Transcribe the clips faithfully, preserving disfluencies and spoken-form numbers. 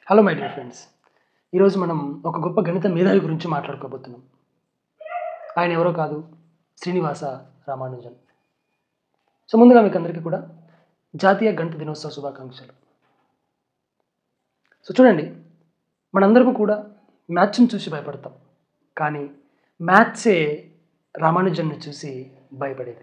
Hello my dear friends. ఈరోజు మనం ఒక గొప్ప గణిత మేధావి గురించి మాట్లాడుకోబోతున్నాం. ఆయన ఎవరో కాదు, శ్రీనివాస రామానుజన్. సో ముందుగా మీకు అందరికీ కూడా జాతీయ గణిత దినోత్సవ శుభాకాంక్షలు. సో చూడండి, మనందరం కూడా మ్యాథ్స్ని చూసి భయపడతాం, కానీ మ్యాథ్సే రామానుజన్ని చూసి భయపడేది.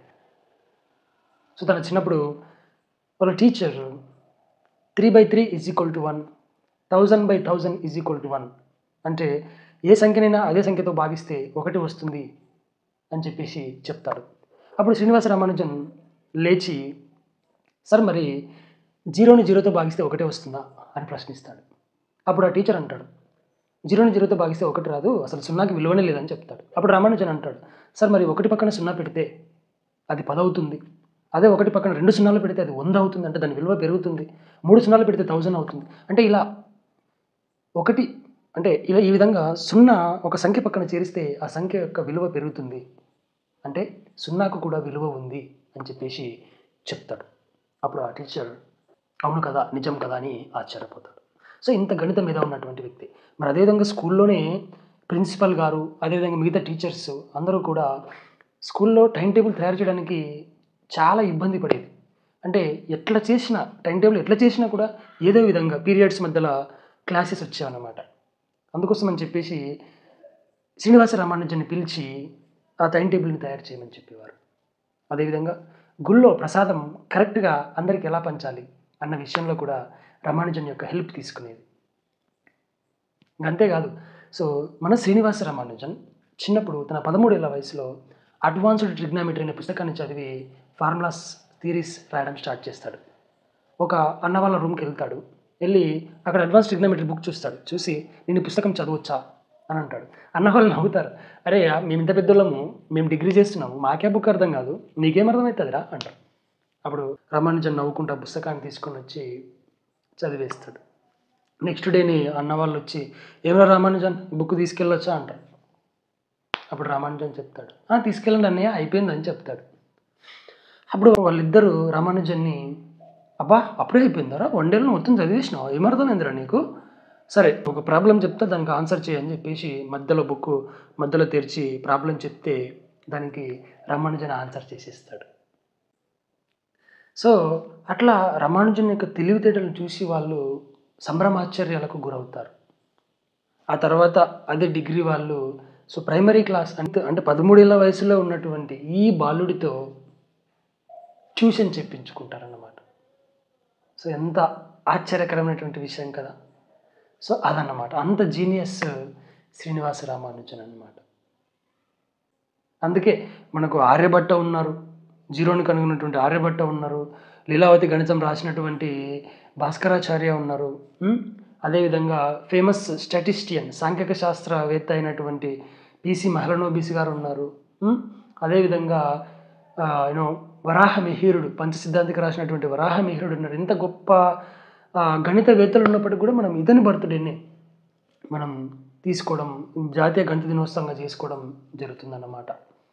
సో తన చిన్నప్పుడు వాళ్ళ teacher three by three is equal to one, thousand by thousand is equal to one అంటే ఏ సంఖ్యనైనా అదే సంఖ్యతో భాగిస్తే ఒకటి వస్తుంది అని చెప్పేసి చెప్తాడు. అప్పుడు శ్రీనివాస రామానుజన్ లేచి, సార్ మరి జీరోని జీరోతో భాగిస్తే ఒకటే వస్తుందా అని ప్రశ్నిస్తాడు. అప్పుడు ఆ టీచర్ అంటాడు, జీరోని జీరోతో భాగిస్తే ఒకటి రాదు, అసలు సున్నాకి విలువనే లేదని చెప్తాడు. అప్పుడు రామానుజన్ అంటాడు, సార్ మరి ఒకటి పక్కన సున్నా పెడితే అది పది అవుతుంది, అదే ఒకటి పక్కన రెండు సున్నాలు పెడితే అది వంద అవుతుంది, అంటే దాని విలువ పెరుగుతుంది, మూడు సున్నాలు పెడితే థౌజండ్ అవుతుంది. అంటే ఇలా ఒకటి అంటే ఇలా ఈ విధంగా సున్నా ఒక సంఖ్య పక్కన చేరిస్తే ఆ సంఖ్య యొక్క విలువ పెరుగుతుంది, అంటే సున్నాకు కూడా విలువ ఉంది అని చెప్పేసి చెప్తాడు. అప్పుడు ఆ టీచర్ అవును కదా, నిజం కదా అని ఆశ్చర్యపోతాడు. సో ఇంత గణితం మీద ఉన్నటువంటి వ్యక్తి. మరి అదేవిధంగా స్కూల్లోనే ప్రిన్సిపల్ గారు, అదేవిధంగా మిగతా టీచర్స్ అందరూ కూడా స్కూల్లో టైం టేబుల్ తయారు చేయడానికి చాలా ఇబ్బంది పడేది. అంటే ఎట్లా చేసినా టైం టేబుల్ ఎట్లా చేసినా కూడా ఏదో విధంగా పీరియడ్స్ మధ్యలో క్లాసెస్ వచ్చాయన్నమాట. అందుకోసం అని చెప్పేసి శ్రీనివాస రామానుజన్ని పిలిచి ఆ టైం టేబుల్ని తయారు చేయమని చెప్పేవారు. అదేవిధంగా గుళ్ళో ప్రసాదం కరెక్ట్గా అందరికి ఎలా పంచాలి అన్న విషయంలో కూడా రామానుజన్ యొక్క హెల్ప్ తీసుకునేది. అంతేకాదు, సో మన శ్రీనివాస రామానుజన్ చిన్నప్పుడు తన పదమూడేళ్ల వయసులో అడ్వాన్స్డ్ ట్రిగ్నామెట్రీ అనే పుస్తకాన్ని చదివి ఫార్ములాస్ థియరీస్ రాయడం స్టార్ట్ చేస్తాడు. ఒక అన్న వాళ్ళ రూమ్కి వెళ్తాడు, వెళ్ళి అక్కడ అడ్వాన్స్ ట్రిగ్నామెట్రీ బుక్ చూస్తాడు. చూసి నేను ఈ పుస్తకం చదవచ్చా అని అంటాడు. అన్న వాళ్ళు నవ్వుతారు, అరే మేము ఇంత పెద్దోళ్ళము, మేము డిగ్రీ చేస్తున్నాము, మాకే బుక్ అర్థం కాదు, నీకేం అర్థమవుతుందిరా అంటారు. అప్పుడు రామానుజన్ నవ్వుకుంటూ పుస్తకాన్ని తీసుకొని వచ్చి చదివేస్తాడు. నెక్స్ట్ డేని అన్న వాళ్ళు వచ్చి, ఏమరా రామానుజన్ బుక్ తీసుకెళ్ళొచ్చా అంటారు. అప్పుడు రామానుజన్ చెప్తాడు, తీసుకెళ్ళండి అన్నయ్య, అయిపోయిందని చెప్తాడు. అప్పుడు వాళ్ళిద్దరూ రామానుజన్ని, అబ్బా అప్పుడే అయిపోయిందరా, వన్ డేలో మొత్తం చదివేసినావు, ఏమర్థమైందిరా నీకు, సరే ఒక ప్రాబ్లం చెప్తా దానికి ఆన్సర్ చేయని చెప్పేసి మధ్యలో బుక్ మధ్యలో తెరిచి ప్రాబ్లం చెప్తే దానికి రామానుజన్ ఆన్సర్ చేసేస్తాడు. సో అట్లా రామానుజన్ యొక్క తెలివితేటలను చూసి వాళ్ళు సంభ్రమాశ్చర్యాలకు గురవుతారు. ఆ తర్వాత అదే డిగ్రీ వాళ్ళు సో ప్రైమరీ క్లాస్ అంటే అంటే పదమూడేళ్ల వయసులో ఉన్నటువంటి ఈ బాలుడితో ట్యూషన్ చెప్పించుకుంటారన్నమాట. సో ఎంత ఆశ్చర్యకరమైనటువంటి విషయం కదా. సో అదన్నమాట, అంత జీనియస్ శ్రీనివాస రామానుజన్ అన్నమాట. అందుకే మనకు ఆర్యభట్ట ఉన్నారు, జీరోని కనుగొన్నటువంటి ఆర్యభట్ట ఉన్నారు, లీలావతి గణితం రాసినటువంటి భాస్కరాచార్య ఉన్నారు, అదేవిధంగా ఫేమస్ స్టాటిస్టియన్ సాంఖ్యక శాస్త్రవేత్త అయినటువంటి పిసి మహలనోబిస్ గారు ఉన్నారు, అదేవిధంగా యూనో వరాహమిహిరుడు పంచసిద్ధాంతికి రాసినటువంటి వరాహమిహిరుడు ఉన్నారు. ఇంత గొప్ప గణితవేత్తలు ఉన్నప్పటికీ కూడా మనం ఇతని బర్త్డేని మనం తీసుకోవడం, జాతీయ గణిత దినోత్సవంగా చేసుకోవడం జరుగుతుందన్నమాట.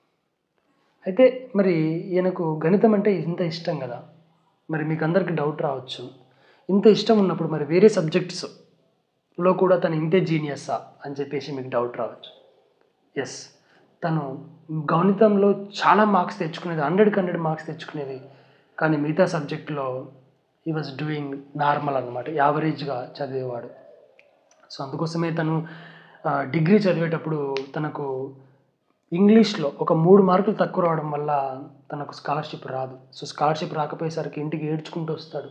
అయితే మరి ఈయనకు గణితం అంటే ఇంత ఇష్టం కదా, మరి మీకు అందరికీ డౌట్ రావచ్చు, ఇంత ఇష్టం ఉన్నప్పుడు మరి వేరే సబ్జెక్ట్స్లో కూడా తను ఇంతే జీనియస్సా అని చెప్పేసి మీకు డౌట్ రావచ్చు. ఎస్, తను గణితంలో చాలా మార్క్స్ తెచ్చుకునేది, హండ్రెడ్కి హండ్రెడ్ మార్క్స్ తెచ్చుకునేది, కానీ మిగతా సబ్జెక్టులో హీ వాజ్ డూయింగ్ నార్మల్ అనమాట, యావరేజ్గా చదివేవాడు. సో అందుకోసమే తను డిగ్రీ చదివేటప్పుడు తనకు ఇంగ్లీష్లో ఒక మూడు మార్కులు తక్కువ రావడం వల్ల తనకు స్కాలర్షిప్ రాదు. సో స్కాలర్షిప్ రాకపోయేసరికి ఇంటికి ఏడ్చుకుంటూ వస్తాడు.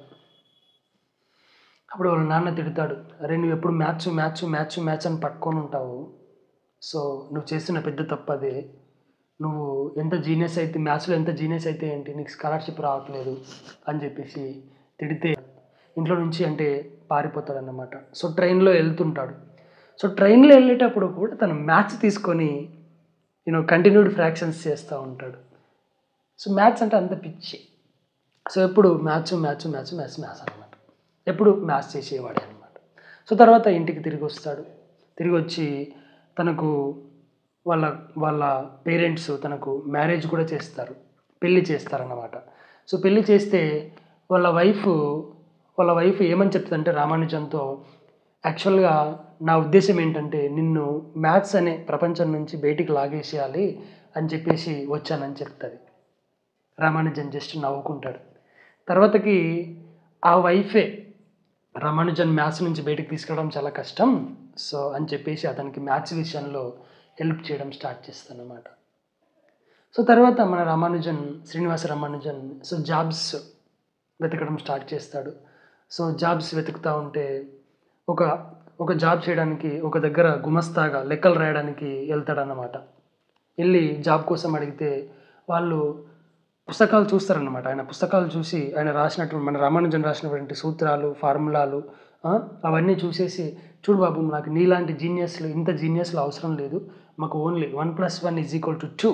అప్పుడు వాళ్ళ నాన్న తిడతాడు, అరే నువ్వు ఎప్పుడు మ్యాథ్స్ మ్యాథ్స్ మ్యాథ్స్ మ్యాథ్స్ అని పట్టుకొని ఉంటావు, సో నువ్వు చేస్తున్న పెద్ద తప్పదే, నువ్వు ఎంత జీనియస్ అయితే మ్యాథ్స్లో ఎంత జీనియస్ అయితే ఏంటి, నీకు స్కాలర్షిప్ రావట్లేదు అని చెప్పేసి తిడితే ఇంట్లో నుంచి అంటే పారిపోతాడు అన్నమాట. సో ట్రైన్లో వెళ్తుంటాడు. సో ట్రైన్లో వెళ్ళేటప్పుడు కూడా తను మ్యాథ్స్ తీసుకొని యూనో కంటిన్యూడ్ ఫ్రాక్షన్స్ చేస్తూ ఉంటాడు. సో మ్యాథ్స్ అంటే అంత పిచ్చి. సో ఎప్పుడు maths maths maths maths maths అనమాట, ఎప్పుడు మ్యాథ్స్ చేసేవాడే అనమాట. సో తర్వాత ఇంటికి తిరిగి వస్తాడు. తిరిగి వచ్చి తనకు వాళ్ళ వాళ్ళ పేరెంట్స్ తనకు మ్యారేజ్ కూడా చేస్తారు, పెళ్ళి చేస్తారన్నమాట. సో పెళ్ళి చేస్తే వాళ్ళ వైఫ్ వాళ్ళ వైఫ్ ఏమని చెప్తుందంటే రామానుజన్తో, యాక్చువల్‌గా నా ఉద్దేశ్యం ఏంటంటే నిన్ను మ్యాథ్స్ అనే ప్రపంచం నుంచి బయటికి లాగేసేయాలి అని చెప్పేసి వచ్చానని చెప్తది. రామానుజన్ జస్ట్ నవ్వుకుంటాడు. తర్వాతకి ఆ వైఫే రామానుజన్ మ్యాథ్స్ నుంచి బయటికి తీసుకురావడం చాలా కష్టం. సో, అని చెప్పేసి అతనికి మ్యాథ్స్ విషయంలో హెల్ప్ చేయడం స్టార్ట్ చేస్తదనమాట. సో, తర్వాత మన రామానుజన్, శ్రీనివాస రామానుజన్ సో, జాబ్స్ వెతకడం స్టార్ట్ చేస్తాడు. సో, జాబ్స్ వెతుకుతా ఉంటే ఒక ఒక జాబ్ చేయడానికి ఒక దగ్గర గుమస్తాగా లెక్కలు రాయడానికి ఎళ్తాడన్నమాట. ఎళ్లి జాబ్ కోసం అడిగితే వాళ్ళు పుస్తకాలు చూస్తారన్నమాట. ఆయన పుస్తకాలు చూసి ఆయన రాసినటువంటి మన రామానుజన్ రాసినటువంటి సూత్రాలు, ఫార్ములాలు ఆ! అవన్నీ చూసేసి చూడు బాబు నాకు నీలాంటి జీనియస్‌లు ఇంత జీనియస్‌లు అవసరం లేదు. మాకు only one plus one is equal to two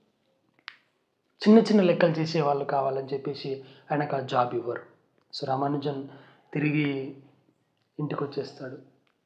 చిన్న చిన్న లెక్కలు చేసేవాళ్ళు కావాలని చెప్పేసి ఆయనకు ఆ జాబ్ ఇవ్వరు. సో, రామానుజన్ తిరిగి ఇంటికొచ్చేస్తాడు.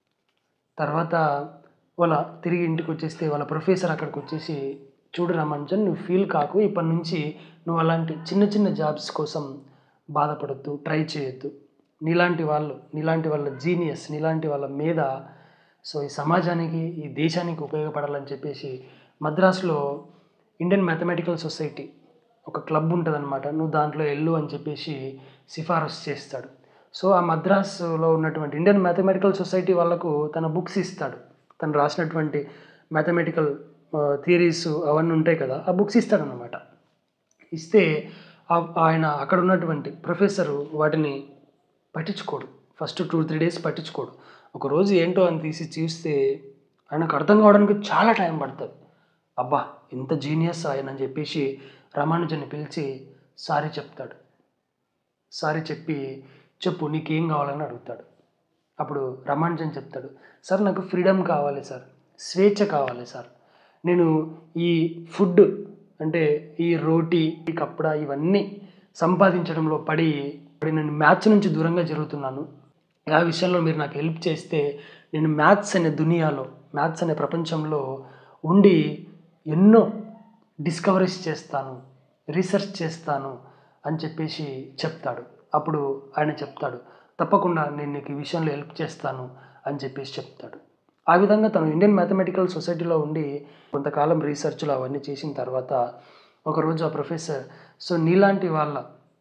తర్వాత వాళ్ళ తిరిగి ఇంటికొచ్చేస్తే వాళ్ళ ప్రొఫెసర్ అక్కడికొచ్చేసి, చూడు రామానుజన్ నువ్వు ఫీల్ కాకు. ఇప్పటి నుంచి నువ్వు అలాంటి చిన్న చిన్న జాబ్స్ కోసం బాధపడొద్దు. ట్రై చేయొద్దు. నీలాంటి వాళ్ళు, నీలాంటి వాళ్ళ జీనియస్, నీలాంటి వాళ్ళ మేధ సో, ఈ సమాజానికి, ఈ దేశానికి ఉపయోగపడాలని చెప్పేసి మద్రాసులో ఇండియన్ మ్యాథమెటికల్ సొసైటీ ఒక క్లబ్ ఉంటదనమాట. నువ్వు దాంట్లో ఎళ్ళు అని చెప్పేసి సిఫారసు చేస్తాడు. సో, ఆ మద్రాసులో ఉన్నటువంటి ఇండియన్ మ్యాథమెటికల్ సొసైటీ వాళ్ళకు తన బుక్స్ ఇస్తాడు. తను రాసినటువంటి మ్యాథమెటికల్ ఆహ్, థియరీస్ అవన్నీ ఉంటాయి కదా! ఆ బుక్స్ ఇస్తాడనమాట. ఇస్తే ఆహ్, ఆయన అక్కడ ఉన్నటువంటి ప్రొఫెసరు వాటిని పట్టించుకోడు. ఫస్ట్ రెండు, మూడు డేస్ పట్టించుకోడు. ఒకరోజు ఏంటో అని తీసి చూస్తే ఆయనకు అర్థం కావడానికి చాలా టైం పడతది. అబ్బా! ఇంత జీనియస్ ఆయన అని చెప్పేసి రామానుజన్‌ని పిలిచి సారీ చెప్తాడు. సారీ చెప్పి, చెప్పు నీకేం కావాలని అడుగుతాడు. అప్పుడు రామానుజన్ చెప్తాడు, సార్ నాకు ఫ్రీడమ్ కావాలి సార్. స్వేచ్ఛ కావాలి సార్. నేను ఈ ఫుడ్ అంటే ఈ రోటీ, ఈ కప్పడా ఇవన్నీ సంపాదించడంలో పడి, పడి నేను మ్యాథ్స్ నుంచి దూరంగా జరుగుతున్నాను. ఆ విషయంలో మీరు నాకు హెల్ప్ చేస్తే నేను మ్యాథ్స్ అనే దునియాలో, మ్యాథ్స్ అనే ప్రపంచంలో ఉండి ఎన్నో డిస్కవరీస్ చేస్తాను, రీసెర్చ్ చేస్తాను అని చెప్పేసి చెప్తాడు. అప్పుడు ఆయన చెప్తాడు, తప్పకుండా నేను నీకు ఈ విషయంలో హెల్ప్ చేస్తాను అని చెప్పేసి చెప్తాడు. ఆ విధంగా తను ఇండియన్ మ్యాథమెటికల్ సొసైటీలో ఉండి కొంతకాలం రీసెర్చ్‌లు అవన్నీ చేసిన తర్వాత ఒకరోజు ఆ ప్రొఫెసర్ సో, నీలాంటి వాళ్ళ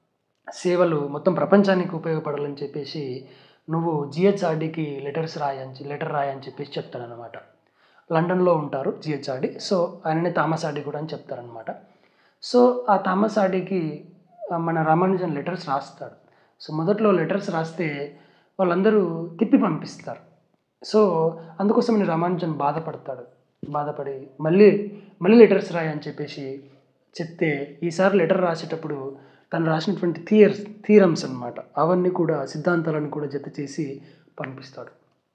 సేవలు మొత్తం ప్రపంచానికి ఉపయోగపడాలని చెప్పేసి నువ్వు జీహెచ్ఆర్‌డీకి లెటర్స్ రాయని లెటర్ రాయని చెప్పేసి చెప్తాడనమాట. లండన్‌లో ఉంటారు జీహెచ్ఆర్‌డీ. సో, ఆయననే థామస్ ఆర్డీ కూడా అని చెప్తారనమాట. సో, ఆ థామస్ ఆర్డీకి ఆహ్, మన రామానుజన్ లెటర్స్ రాస్తాడు. సో, మొదట్లో లెటర్స్ రాస్తే వాళ్ళందరూ తిప్పి పంపిస్తారు. సో, అందుకోసమని రామానుజన్ బాధపడతాడు. బాధపడి మళ్ళీ, మళ్ళీ లెటర్స్ రాయి అని చెప్పేసి చెప్తే ఈసారి లెటర్ రాసేటప్పుడు తను రాసినటువంటి థియర్స్ థియరమ్స్ అనమాట. అవన్నీ కూడా సిద్ధాంతాలను కూడా జత చేసి పంపిస్తాడు.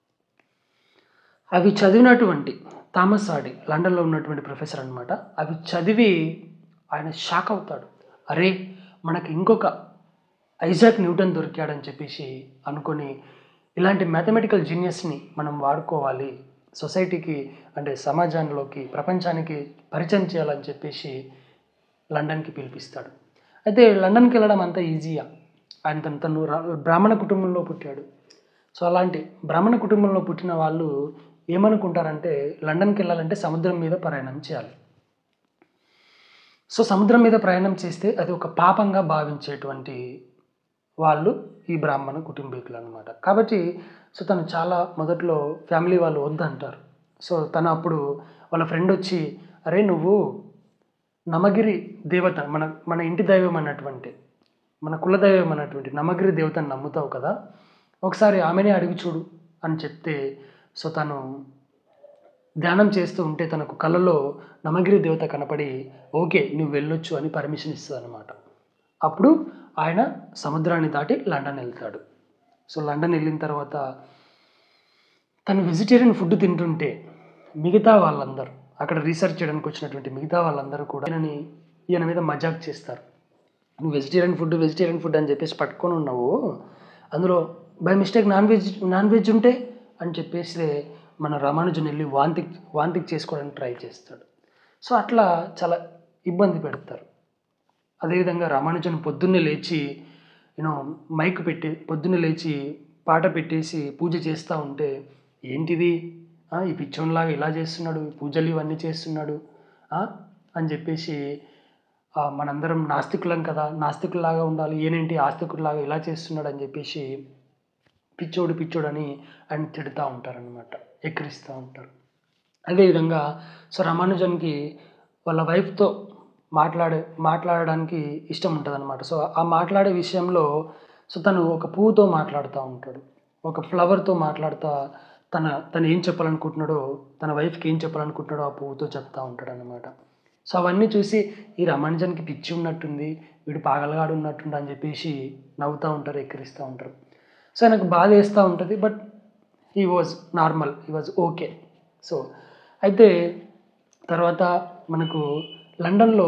అవి చదివినటువంటి థామస్ ఆర్డీ లండన్‌లో ఉన్నటువంటి ప్రొఫెసర్ అనమాట. అవి చదివి ఆయన షాక్ అవుతాడు. అరే! మనకి ఇంకొక ఐజాక్ న్యూటన్ దొరికాడని చెప్పేసి అనుకోని ఇలాంటి మ్యాథమెటికల్ జీనియస్‌ని మనం వాడుకోవాలి. సొసైటీకి అంటే సమాజంలోకి, ప్రపంచానికి పరిచయం చేయాలని చెప్పేసి లండన్‌కి పిలిపిస్తాడు. అయితే లండన్‌కి వెళ్ళడం అంత ఈజీయా? ఆయన తను తను ర బ్రాహ్మణ కుటుంబంలో పుట్టాడు. సో, అలాంటి బ్రాహ్మణ కుటుంబంలో పుట్టిన వాళ్ళు ఏమనుకుంటారంటే లండన్‌కి వెళ్ళాలంటే సముద్రం మీద ప్రయాణం చేయాలి. సో, సముద్రం మీద ప్రయాణం చేస్తే అది ఒక పాపంగా భావించేటువంటి వాళ్ళు ఈ బ్రాహ్మణ కుటుంబీకులనమాట. కాబట్టి సో, తను చాలా మొదట్లో ఫ్యామిలీ వాళ్ళు వద్దంటారు. సో, తను అప్పుడు వాళ్ళ ఫ్రెండొచ్చి, "అరే! నువ్వు నమగిరి దేవత మన మన ఇంటి దైవం అన్నటువంటి, మన కులదైవం అన్నటువంటి నమగిరి దేవతను నమ్ముతావు కదా! ఒకసారి ఆమెనే అడిగి చూడు" అని చెప్తే సో, తను ధ్యానం చేస్తూ ఉంటే తనకు కలలో నమగిరి దేవత కనపడి, "ఓకే. నువ్వు వెళ్ళొచ్చు" అని పర్మిషన్ ఇస్తదనమాట. అప్పుడు ఆయన సముద్రాన్ని దాటి లండన్ ఎళ్తాడు. సో, లండన్ ఎళ్ళిన తర్వాత తను వెజిటేరియన్ ఫుడ్ తింటుంటే మిగతా వాళ్ళందరూ అక్కడ రీసెర్చ్ చేయడానికి వచ్చినటువంటి మిగతా వాళ్ళందరూ కూడా ఈయనని ఈయన మీద మజాక్ చేస్తారు. "నువ్వు వెజిటేరియన్ ఫుడ్, వెజిటేరియన్ ఫుడ్ అని చెప్పేసి పట్టుకొని ఉన్నావు. అందులో by mistake non veg non veg ఉంటే" అని చెప్పేసి మన రామానుజన్ ఎళ్లి వాంతి వాంతికి చేసుకోవడానికి ట్రై చేస్తాడు. సో, అట్లా చాలా ఇబ్బంది పెడతారు. అదేవిధంగా రామానుజన్ పొద్దున్నే లేచి యూనో మైక్ పెట్టి పొద్దున్నే లేచి పాట పెట్టేసి పూజ చేస్తూ ఉంటే ఏంటిది ఈ పిచ్చోన్లాగా ఇలా చేస్తున్నాడు, పూజలు ఇవన్నీ చేస్తున్నాడు అని చెప్పేసి మనందరం నాస్తికులం కదా, నాస్తికుల్లాగా ఉండాలి, ఏనేంటి ఆస్తికుల్లాగా ఇలా చేస్తున్నాడు అని చెప్పేసి పిచ్చోడు పిచ్చోడు అని ఆయన తిడుతూ ఉంటారనమాట, ఎక్కిరిస్తూ ఉంటారు. అదేవిధంగా సో రామానుజన్కి వాళ్ళ వైఫ్తో మాట్లాడే మాట్లాడడానికి ఇష్టం ఉంటుంది అనమాట. సో ఆ మాట్లాడే విషయంలో సో తను ఒక పువ్వుతో మాట్లాడుతూ ఉంటాడు, ఒక ఫ్లవర్తో మాట్లాడుతూ తన తను ఏం చెప్పాలనుకుంటున్నాడో, తన వైఫ్కి ఏం చెప్పాలనుకుంటున్నాడో ఆ పువ్వుతో చెప్తూ ఉంటాడు అనమాట. సో అవన్నీ చూసి ఈ రామానుజన్కి పిచ్చి ఉన్నట్టుంది, వీడు పాగలగాడు ఉన్నట్టుండి అని చెప్పేసి నవ్వుతూ ఉంటారు, ఎక్కిరిస్తూ ఉంటారు. సో ఆయనకు బాధ వేస్తూ ఉంటుంది, but he was normal, he was okay. So అయితే తర్వాత మనకు లండన్లో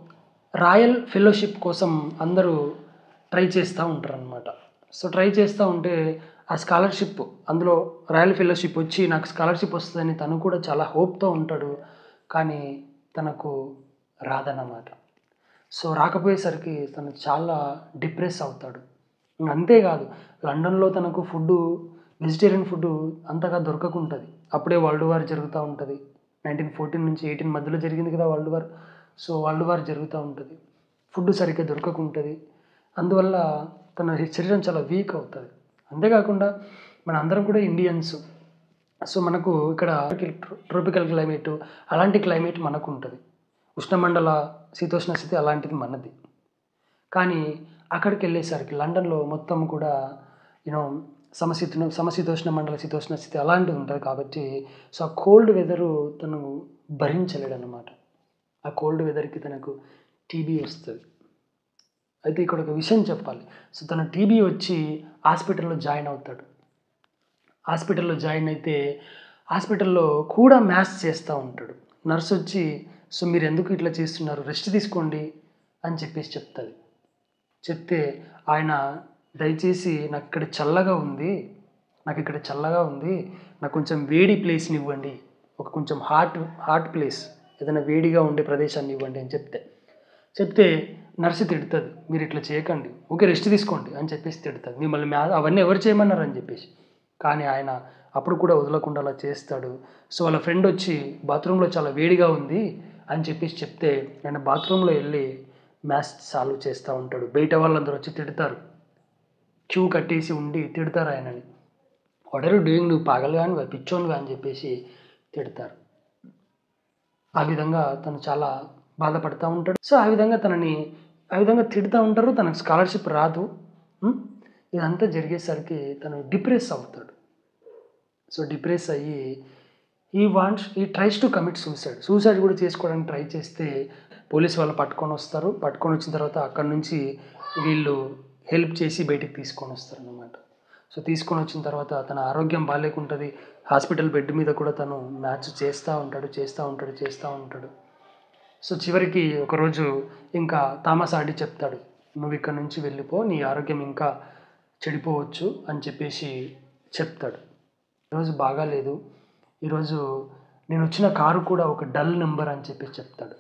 రాయల్ ఫెలోషిప్ కోసం అందరూ ట్రై చేస్తూ ఉంటారు అనమాట. సో ట్రై చేస్తూ ఉంటే ఆ స్కాలర్షిప్, అందులో రాయల్ ఫెలోషిప్ వచ్చి నాకు స్కాలర్షిప్ వస్తుందని తను కూడా చాలా హోప్తో ఉంటాడు, కానీ తనకు రాదన్నమాట. సో రాకపోయేసరికి తను చాలా డిప్రెస్ అవుతాడు. అంతేకాదు లండన్లో తనకు ఫుడ్డు, వెజిటేరియన్ ఫుడ్డు అంతగా దొరకకుంటుంది. అప్పుడే వరల్డ్ వార్ జరుగుతూ ఉంటుంది, నైన్టీన్ ఫోర్టీన్ నుంచి ఎయిటీన్ మధ్యలో జరిగింది కదా world war. So world war జరుగుతూ ఉంటుంది, ఫుడ్ సరిగ్గా దొరకకుంటుంది, అందువల్ల తన శరీరం చాలా వీక్ అవుతుంది. అంతేకాకుండా మన అందరం కూడా ఇండియన్స్, సో మనకు ఇక్కడ ట్రోపికల్ క్లైమేట్, అలాంటి క్లైమేట్ మనకు ఉంటుంది, ఉష్ణమండల శీతోష్ణ స్థితి అలాంటిది మనది. కానీ అక్కడికి వెళ్ళేసరికి లండన్లో మొత్తం కూడా యూనో సమశీతోష్ణ సమశీతోష్ణ మండల శీతోష్ణ స్థితి అలాంటిది ఉంటుంది కాబట్టి సో ఆ కోల్డ్ వెదరు తను భరించలేడు అన్నమాట. ఆ కోల్డ్ వెదర్కి తనకు టీబీ వస్తుంది. అయితే ఇక్కడ ఒక విషయం చెప్పాలి. సో తన టీబీ వచ్చి హాస్పిటల్లో జాయిన్ అవుతాడు. హాస్పిటల్లో జాయిన్ అయితే హాస్పిటల్లో కూడా మ్యాథ్స్ చేస్తూ ఉంటాడు. నర్స్ వచ్చి సో మీరు ఎందుకు ఇట్లా చేస్తున్నారు, రెస్ట్ తీసుకోండి అని చెప్పేసి చెప్తుంది. చెప్తే ఆయన దయచేసి నాకు ఇక్కడ చల్లగా ఉంది, నాకు ఇక్కడ చల్లగా ఉంది, నాకు కొంచెం వేడి ప్లేస్ని ఇవ్వండి, ఒక కొంచెం హాట్ హాట్ ప్లేస్, ఏదైనా వేడిగా ఉండే ప్రదేశాన్ని ఇవ్వండి అని చెప్తే చెప్తే నర్సు తిడుతుంది, మీరు ఇట్లా చేయకండి, ఓకే రెస్ట్ తీసుకోండి అని చెప్పేసి తిడుతుంది. మిమ్మల్ని మ్యా అవన్నీ ఎవరు చేయమన్నారు అని చెప్పేసి. కానీ ఆయన అప్పుడు కూడా వదలకుండా అలా చేస్తాడు. సో వాళ్ళ ఫ్రెండ్ వచ్చి బాత్రూంలో చాలా వేడిగా ఉంది అని చెప్పేసి చెప్తే ఆయన బాత్రూంలో వెళ్ళి మ్యాథ్స్ సాల్వ్ చేస్తూ ఉంటాడు. బయట వాళ్ళందరూ వచ్చి తిడతారు, క్యూ కట్టేసి ఉండి తిడతారు ఆయనని, వాట్ ఆర్ యూ డూయింగ్, నువ్వు పాగలు కానీ పిచ్చోన్గా అని చెప్పేసి తిడతారు. ఆ విధంగా తను చాలా బాధపడుతూ ఉంటాడు. సో ఆ విధంగా తనని ఆ విధంగా తిడుతూ ఉంటారు, తనకు స్కాలర్షిప్ రాదు. ఇదంతా జరిగేసరికి తను డిప్రెస్ అవుతాడు. సో డిప్రెస్ అయ్యి he wants he tries to commit suicide suicide కూడా చేసుకోవడానికి ట్రై చేస్తే పోలీస్ వాళ్ళు పట్టుకొని వస్తారు. పట్టుకొని వచ్చిన తర్వాత అక్కడ నుంచి వీళ్ళు హెల్ప్ చేసి బయటికి తీసుకొని వస్తారు అన్నమాట. సో తీసుకొని వచ్చిన తర్వాత తన ఆరోగ్యం బాగాలేకుంటుంది, హాస్పిటల్ బెడ్ మీద కూడా తను మ్యాచ్ చేస్తూ ఉంటాడు చేస్తూ ఉంటాడు చేస్తూ ఉంటాడు సో చివరికి ఒకరోజు ఇంకా థామస్ ఆర్డీ చెప్తాడు, నువ్వు ఇక్కడ నుంచి వెళ్ళిపో, నీ ఆరోగ్యం ఇంకా చెడిపోవచ్చు అని చెప్పేసి చెప్తాడు. ఈరోజు బాగాలేదు, ఈరోజు నేను వచ్చిన కారు కూడా ఒక డల్ నెంబర్ అని చెప్పేసి చెప్తాడు.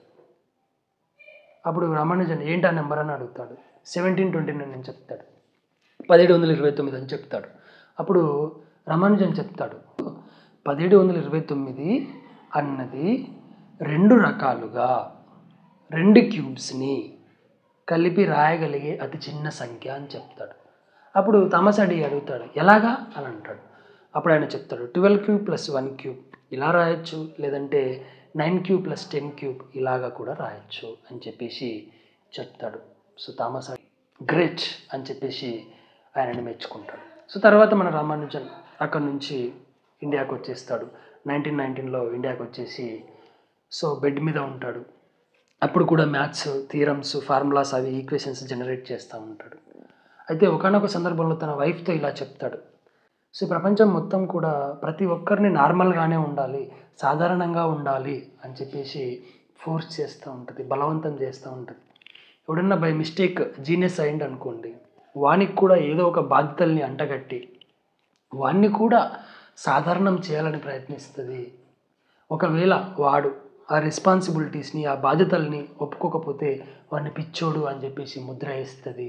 అప్పుడు రామానుజన్ ఏంటి ఆ నెంబర్ అని అడుగుతాడు. సెవెంటీన్ ట్వంటీ నైన్ అని చెప్తాడు. పదిహేడు వందల ఇరవై తొమ్మిది అని చెప్తాడు. అప్పుడు రామానుజన్ చెప్తాడు, పదిహేడు వందల ఇరవై తొమ్మిది అన్నది రెండు రకాలుగా రెండు క్యూబ్స్ని కలిపి రాయగలిగే అతి చిన్న సంఖ్య అని చెప్తాడు. అప్పుడు థామస్ ఆర్డీ అడుగుతాడు, ఎలాగా అని అంటాడు. అప్పుడు ఆయన చెప్తాడు, twelve cube plus one cube ఇలా రాయొచ్చు, లేదంటే nine cube plus ten cube ఇలాగా కూడా రాయొచ్చు అని చెప్పేసి చెప్తాడు. సో థామస్ ఆర్డీ గ్రేట్ అని చెప్పేసి ఆయనని మెచ్చుకుంటాడు. సో తర్వాత మన రామానుజన్ అక్కడ నుంచి ఇండియాకు వచ్చేస్తాడు. నైన్టీన్ నైన్టీన్లో ఇండియాకు వచ్చేసి సో బెడ్ మీద ఉంటాడు. అప్పుడు కూడా మ్యాథ్స్ థియరమ్స్ ఫార్ములాస్ అవి ఈక్వేషన్స్ జనరేట్ చేస్తూ ఉంటాడు. అయితే ఒకానొక సందర్భంలో తన వైఫ్తో ఇలా చెప్తాడు, సో ప్రపంచం మొత్తం కూడా ప్రతి ఒక్కరిని నార్మల్గానే ఉండాలి, సాధారణంగా ఉండాలి అని చెప్పేసి ఫోర్స్ చేస్తూ ఉంటుంది, బలవంతం చేస్తూ ఉంటుంది. ఎవడన్నా బై మిస్టేక్ జీనియస్ అయింది అనుకోండి, వానికి కూడా ఏదో ఒక బాధ్యతల్ని అంటగట్టి వాడిని కూడా సాధారణం చేయాలని ప్రయత్నిస్తుంది. ఒకవేళ వాడు ఆ రెస్పాన్సిబిలిటీస్ని ఆ బాధ్యతల్ని ఒప్పుకోకపోతే వాడిని పిచ్చోడు అని చెప్పేసి ముద్ర వేస్తుంది.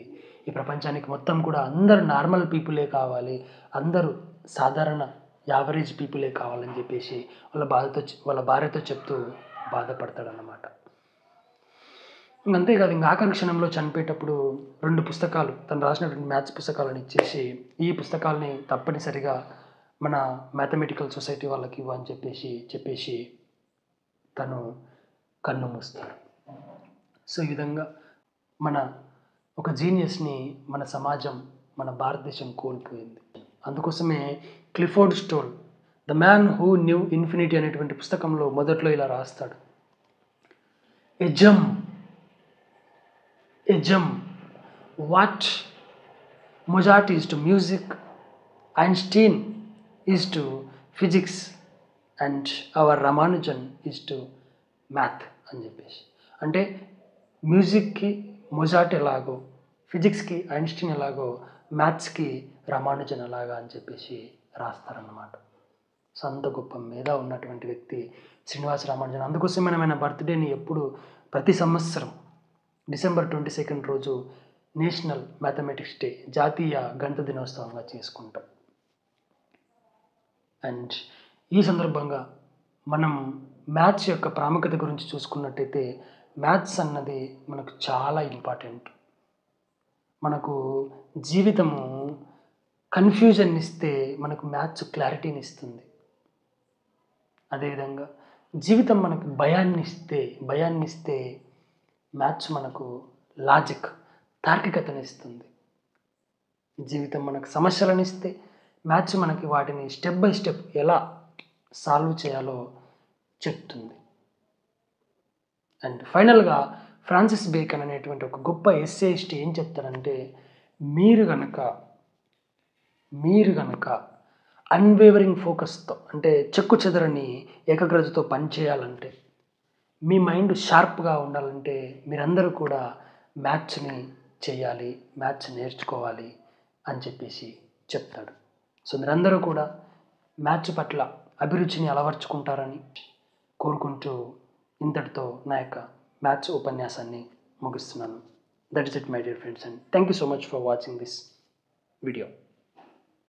ఈ ప్రపంచానికి మొత్తం కూడా అందరు నార్మల్ పీపులే కావాలి, అందరూ సాధారణ యావరేజ్ పీపులే కావాలని చెప్పేసి వాళ్ళ బాధతో వాళ్ళ భార్యతో చెప్తూ బాధపడతాడన్నమాట. అంతేకాదు, ఇంకా ఆకాంక్షణంలో చనిపోయేటప్పుడు రెండు పుస్తకాలు తను రాసినటువంటి మ్యాథ్స్ పుస్తకాలను ఇచ్చేసి, ఈ పుస్తకాలని తప్పనిసరిగా మన మ్యాథమెటికల్ సొసైటీ వాళ్ళకి ఇవ్వు అని చెప్పేసి చెప్పేసి తను కన్ను మూస్తాడు. సో ఈ విధంగా మన ఒక జీనియస్ని మన సమాజం, మన భారతదేశం కోల్పోయింది. అందుకోసమే Clifford Stoll the man who knew infinity అనేటువంటి పుస్తకంలో మొదట్లో ఇలా రాస్తాడు, a gem a gem what Mozart is to music, Einstein is to physics and our Ramanujan is to math అని చెప్పేసి. అంటే మ్యూజిక్కి మొజార్ట్ ఎలాగో, ఫిజిక్స్కి ఐన్స్టీన్ ఎలాగో, మ్యాథ్స్కి రామానుజన్ ఎలాగా అని చెప్పేసి రాస్తారన్నమాట. సో అంత గొప్ప మీద ఉన్నటువంటి వ్యక్తి శ్రీనివాస రామానుజన్. అందుకోసం మనం ఆయన బర్త్డేని ఎప్పుడు ప్రతి సంవత్సరం డిసెంబర్ ట్వంటీ సెకండ్ రోజు నేషనల్ మ్యాథమెటిక్స్ డే, జాతీయ గణిత దినోత్సవంగా చేసుకుంటాం. అండ్ ఈ సందర్భంగా మనం మ్యాథ్స్ యొక్క ప్రాముఖ్యత గురించి చూసుకున్నట్టయితే, మ్యాథ్స్ అన్నది మనకు చాలా ఇంపార్టెంట్. మనకు జీవితము కన్ఫ్యూజన్ ఇస్తే మనకు మ్యాథ్స్ క్లారిటీని ఇస్తుంది. అదేవిధంగా జీవితం మనకు భయాన్ని ఇస్తే భయాన్ని ఇస్తే మ్యాథ్స్ మనకు లాజిక్, తార్కికతను ఇస్తుంది. జీవితం మనకు సమస్యలను ఇస్తే మ్యాథ్స్ మనకి వాటిని స్టెప్ బై స్టెప్ ఎలా సాల్వ్ చేయాలో చెప్తుంది. అండ్ ఫైనల్గా ఫ్రాన్సిస్ బేకన్ అనేటువంటి ఒక గొప్ప ఎస్సేయిస్ట్ ఏం చెప్తారంటే, మీరు కనుక మీరు కనుక అన్వేవరింగ్ ఫోకస్తో, అంటే చెక్కు చెదరని ఏకాగ్రతతో పనిచేయాలంటే, మీ మైండ్ షార్ప్గా ఉండాలంటే మీరందరూ కూడా మ్యాథ్స్ని చేయాలి, మ్యాథ్స్ నేర్చుకోవాలి అని చెప్పేసి చెప్తాడు. సో మీరందరూ కూడా మ్యాథ్స్ పట్ల అభిరుచిని అలవర్చుకుంటారని కోరుకుంటూ ఇంతటితో నా యొక్క మ్యాథ్స్ ఉపన్యాసాన్ని ముగిస్తున్నాను. That is it my dear friends, and thank you so much for watching this video.